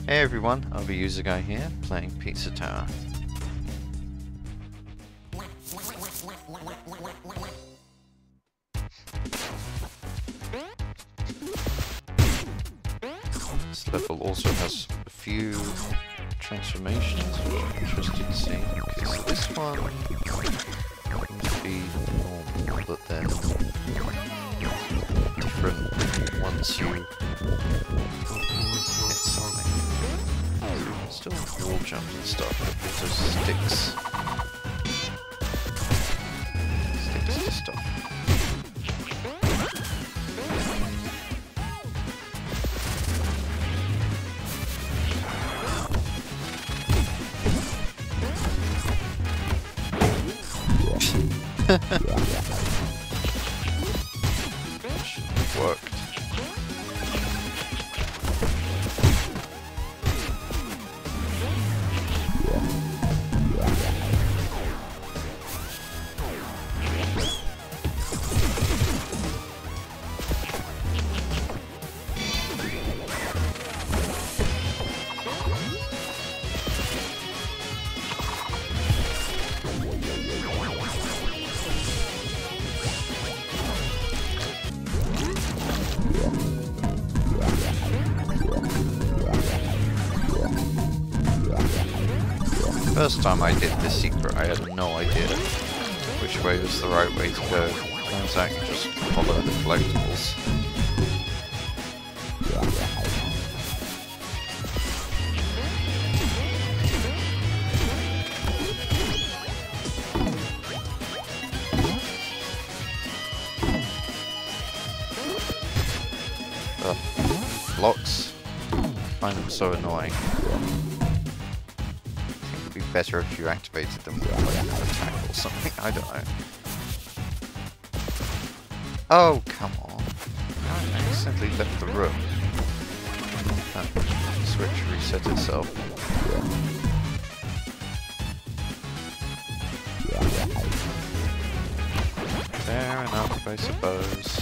Hey everyone, I'll be User Guy here, playing Pizza Tower. This level also has a few transformations, which I'm interested to see. Okay, so this one seems to be normal, but then different once you hit something. Still wall jumps and stuff, but there's sticks. Sticks to stuff. Worked. First time I did this secret, I had no idea which way was the right way to go. Turns out you just follow the collectibles. Blocks. I find them so annoying. Be better if you activated them with like an attack or something, I don't know. Oh, come on. I accidentally left the room. That switch reset itself. Fair enough, I suppose.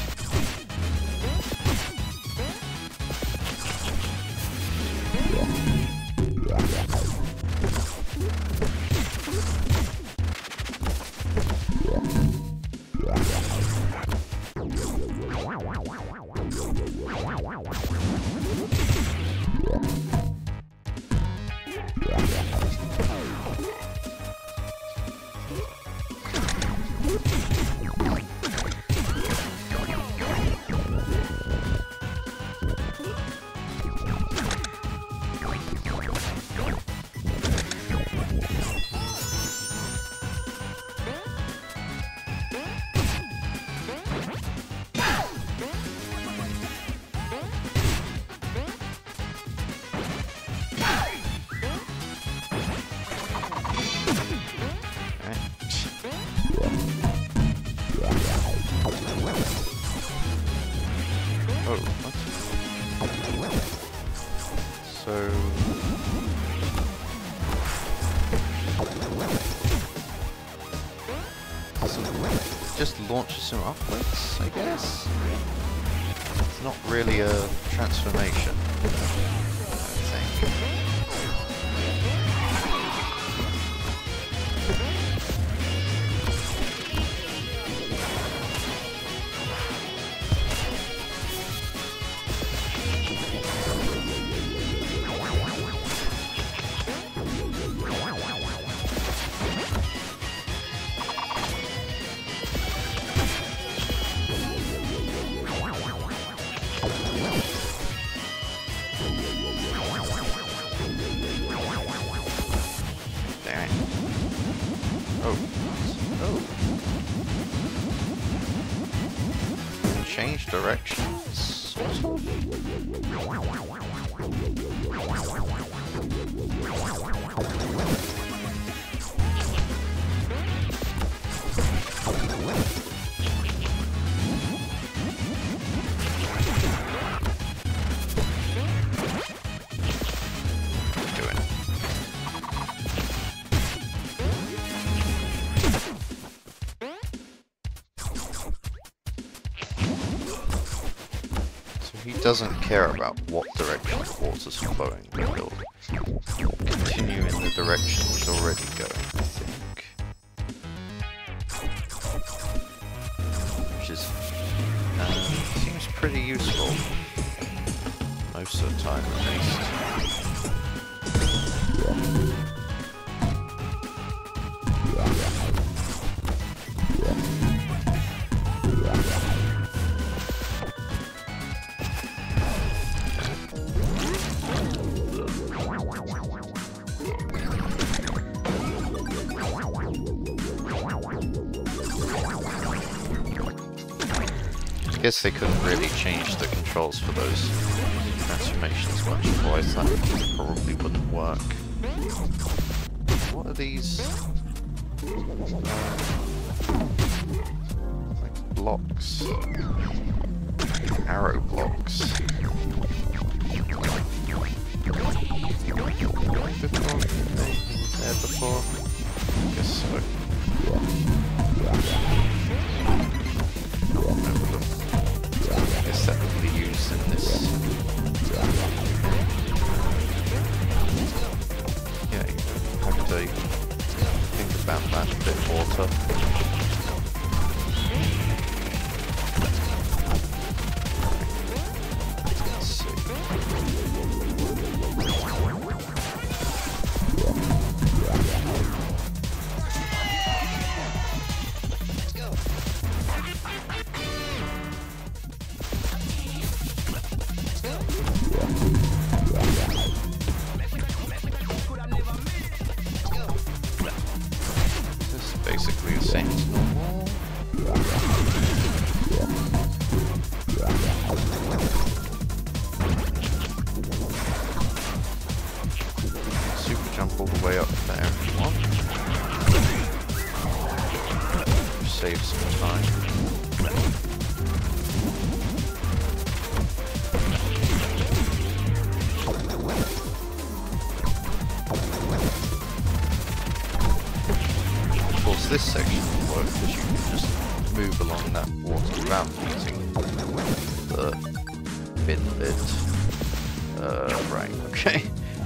Oh, what? So... just launches him upwards, I guess? It's not really a transformation, I think. Change directions, sort of. He doesn't care about what direction the water's flowing, but he'll continue in the direction he's already going, I think. Which is, seems pretty useful. Most of the time, at least. I guess they couldn't really change the controls for those transformations much, otherwise that probably wouldn't work. What are these? Like blocks. Arrow blocks. There before? I guess so. I guess that would be used in this. Yeah, you have to think about that a bit more. Let's see. Basically the same as normal. Super jump all the way up there if you want. Save some time. This section will work because you can just move along that water without using the bin bit. Right, okay.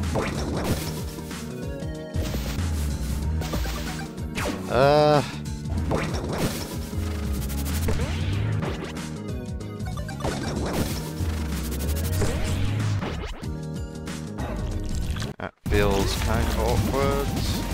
That feels kind of awkward.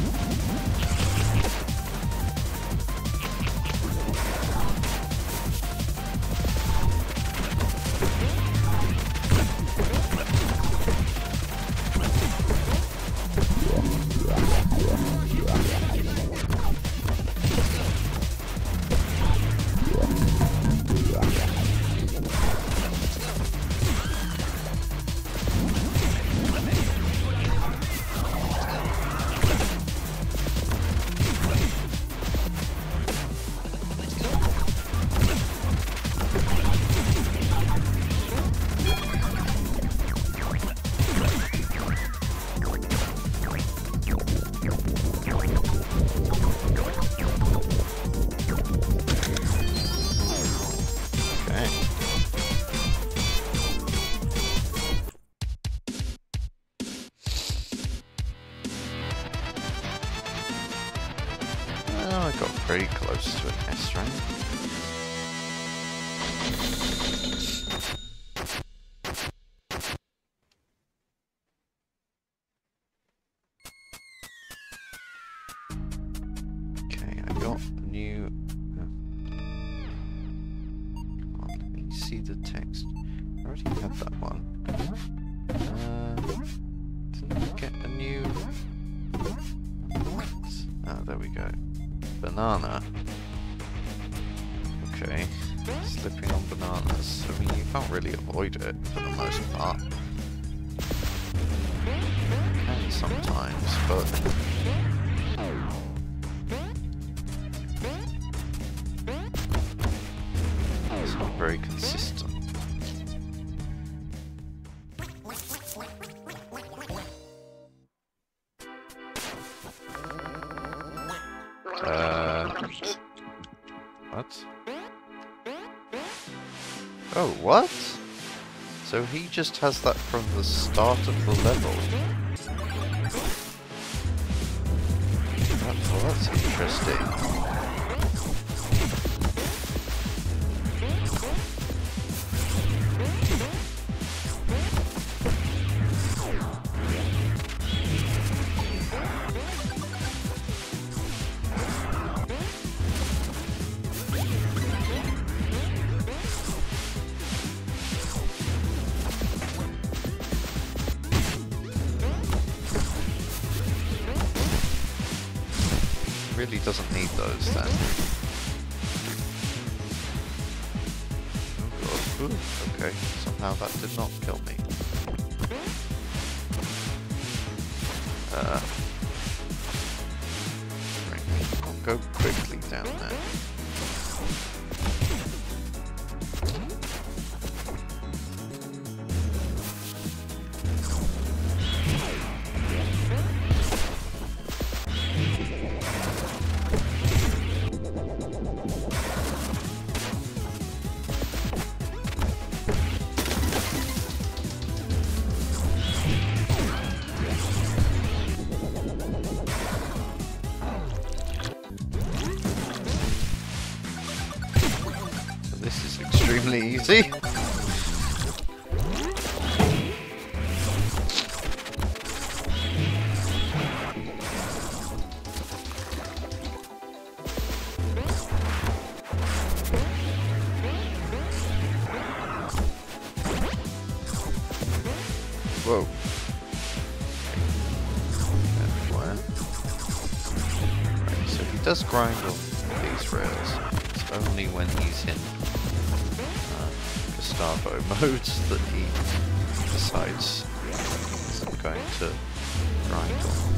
Oh, I got very close to an S rank. Okay, I got a new... Come on, let me see the text. I already had that one. Didn't I get a new... Ah, there we go. Banana. Okay. Slipping on bananas. I mean, you can't really avoid it for the most part. You can sometimes, but... it's not very consistent. What? So So he just has that from the start of the level. Well, that's interesting. Really doesn't need those then. Oh god. Ooh, okay, somehow that did not kill me. Right, I'll go quickly down there. Extremely easy. Whoa. Right, so he does grind on these rails. It's only when he's in Gustavo modes that he decides he's going to grind on.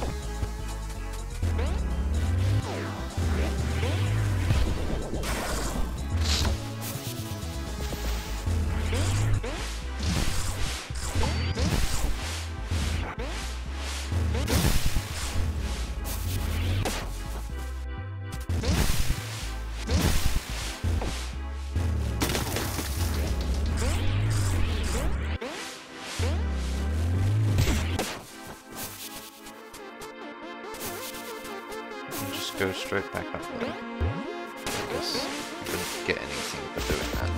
Go straight back up there. I guess you couldn't get anything for doing that.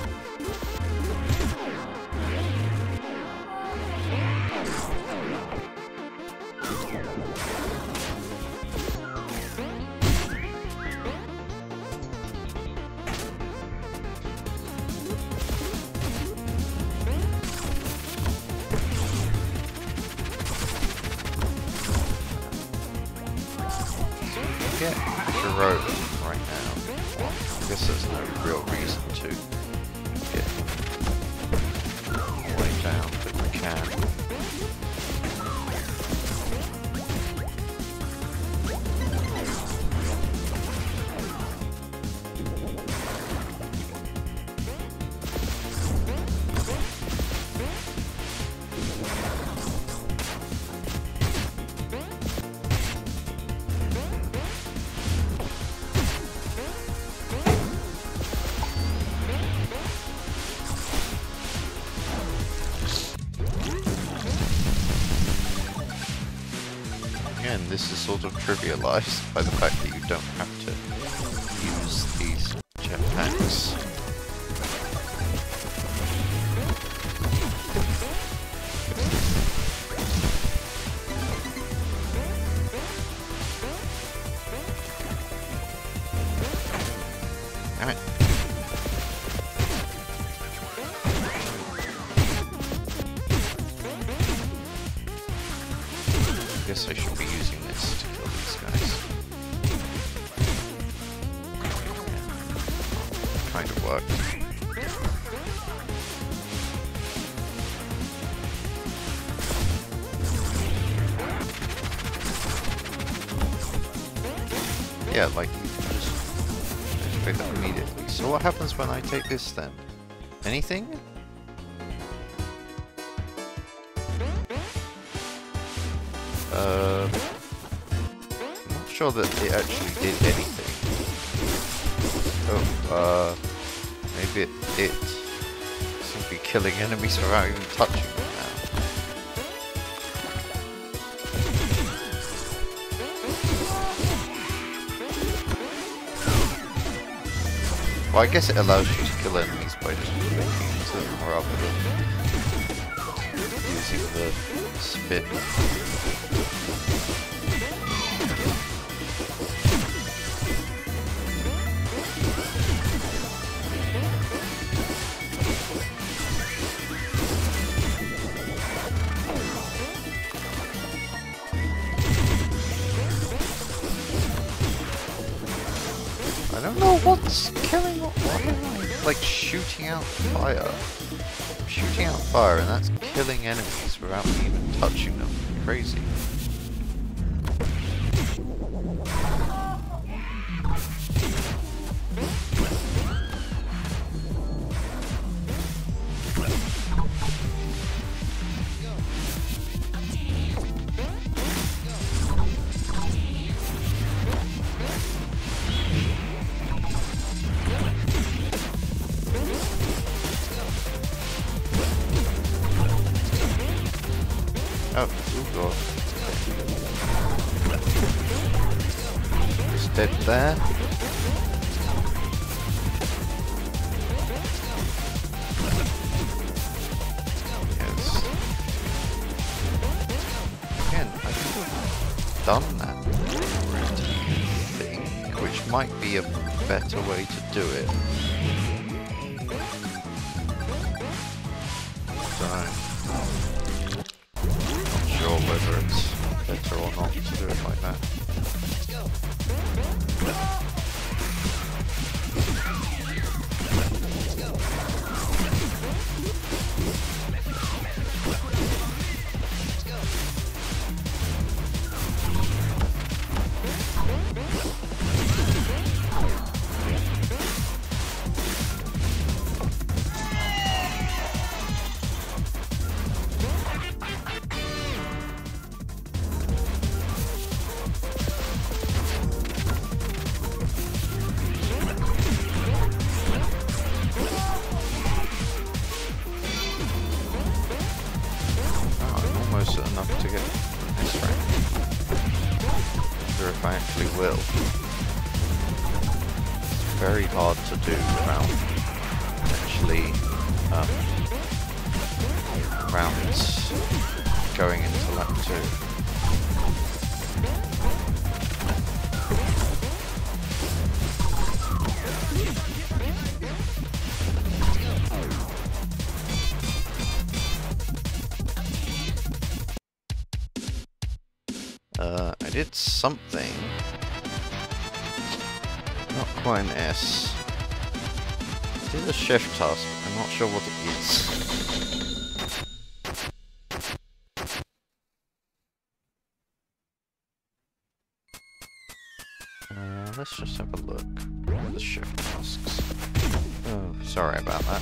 Get Shiro right now. Well, I guess there's no real reason to get all the way down, but we can. Again, this is sort of trivialized by the fact that you don't have to use these jetpacks. Damn it. I guess I should be using this to kill these guys. Kind of worked. Yeah, like you can just pick up immediately. So what happens when I take this then? Anything? I'm not sure that it actually did anything. Oh, maybe it seems to be killing enemies without even touching them now. Well, I guess it allows you to kill enemies by just walking into them rather than using the spin. I don't know what's killing what am I? Like shooting out fire. Shooting out fire and that's killing enemies without me even touching them. Crazy. Oh god. Just dead there. Yes. Again, I could have done that routine thing, which might be a better way to do it. Whether it's better or not to do it like that. Enough to get this rank. I wonder if I actually will. It's very hard to do without actually rounds going into lap 2. I did something. Not quite an S. I did a chef task, but I'm not sure what it is. Let's just have a look. What are the chef tasks? Oh, sorry about that.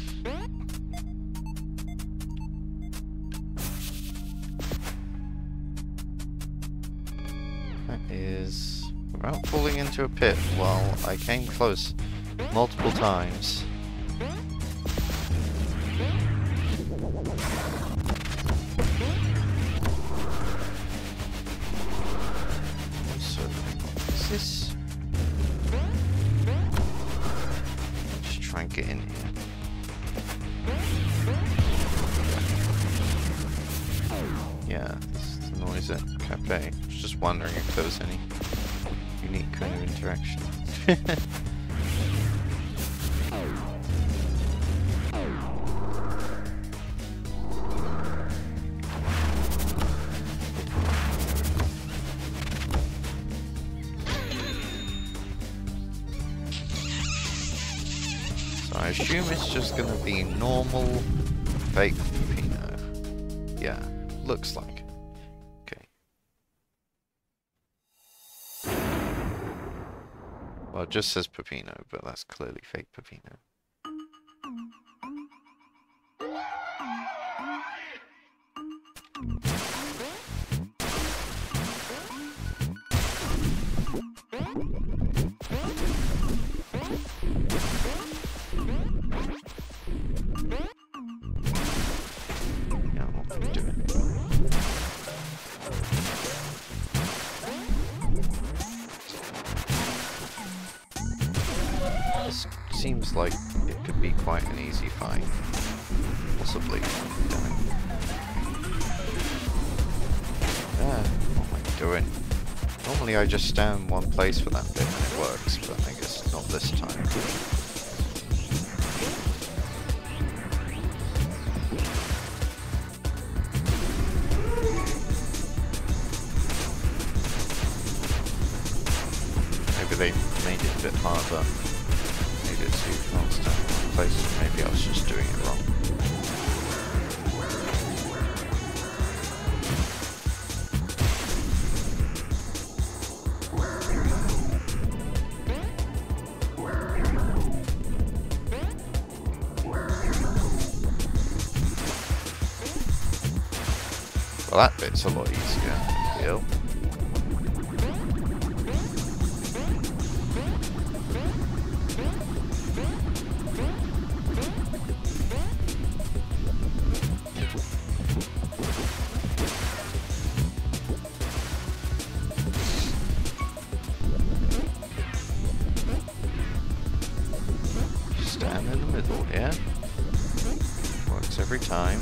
Is without falling into a pit while I came close multiple times. So, is this? Just try and get in here. Yeah, this is the noise at Cafe. Just wondering if there was any unique kind of interaction. So I assume it's just gonna be normal fake Peppino. Yeah, looks like. Well, it just says Peppino, but that's clearly fake Peppino. seems like it could be quite an easy fight. Possibly. What am I doing? Normally I just stand one place for that bit and it works, but I guess not this time. Maybe they made it a bit harder. Made it so you can't stand in one place. Maybe I was just doing it wrong. Well, that bit's a lot easier, I feel. Stand in the middle, yeah? Works every time.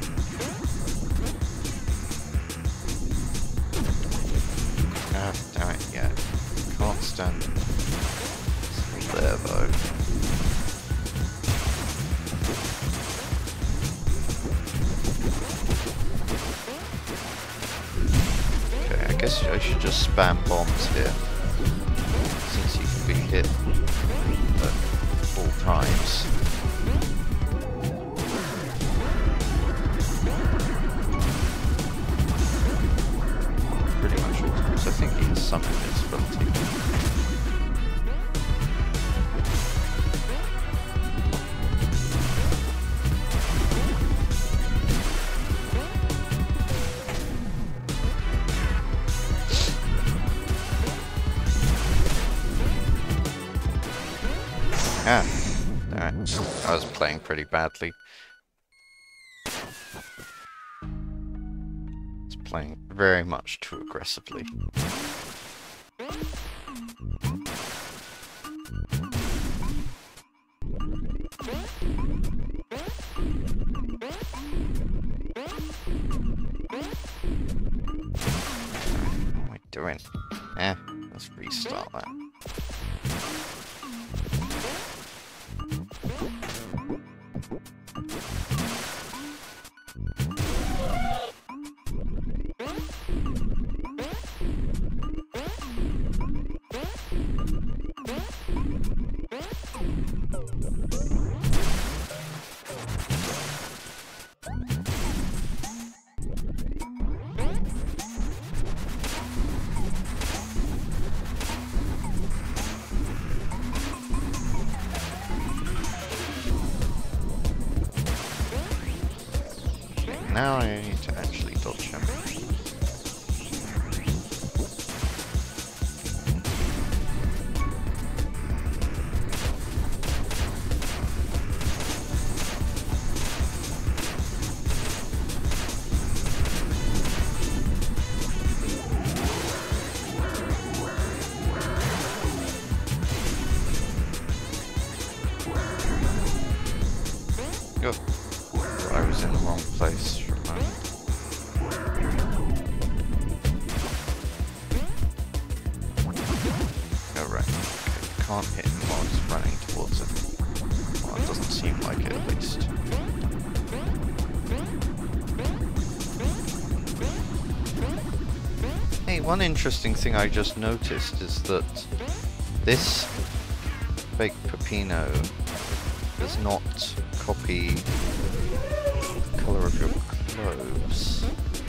Ah, damn it, yeah. Can't stand there, though. Okay, I guess I should just spam bombs here. Since you can be hit at all times. Pretty much all times. I think he has some invincibility. Ah, alright. I was playing pretty badly. It's playing very much too aggressively. What am I doing? Let's restart that. Now I need to actually dodge him. Oh, I was in the wrong place. Oh, right. Okay. Can't hit him while he's running towards it. Well, it doesn't seem like it, at least. Hey, one interesting thing I just noticed is that this fake Peppino does not copy the colour of your clothes.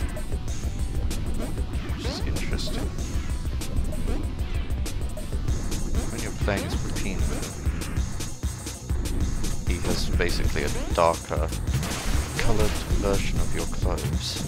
Which is interesting. When you're playing as Peppino, he has basically a darker coloured version of your clothes.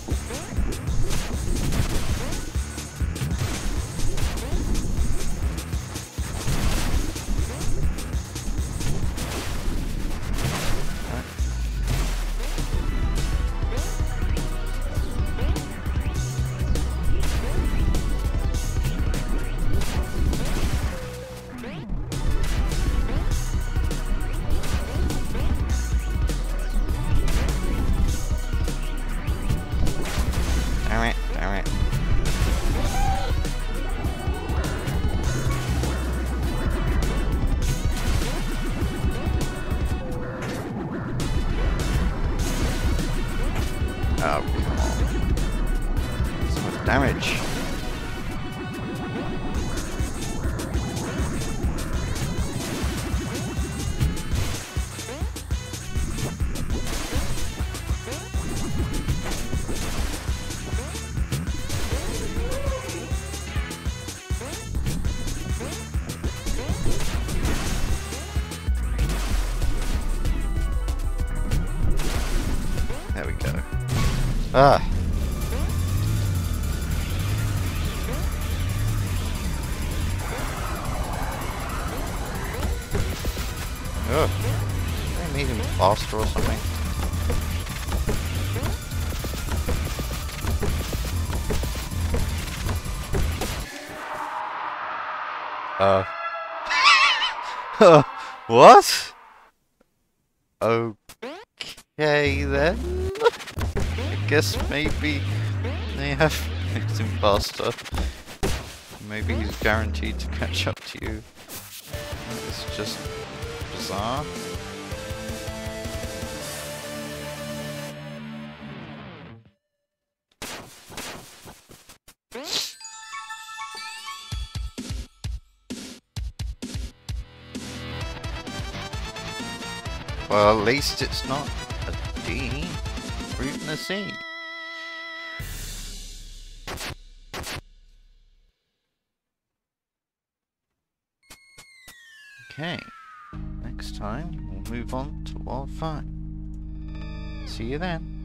So much damage. There we go. Ah. Ugh. Can I make him faster or something? What? Okay then. I guess maybe they have made him faster. Maybe he's guaranteed to catch up to you. It's just bizarre. Well, at least it's not a D or even a C. Okay, next time we'll move on to Wild 5. See you then.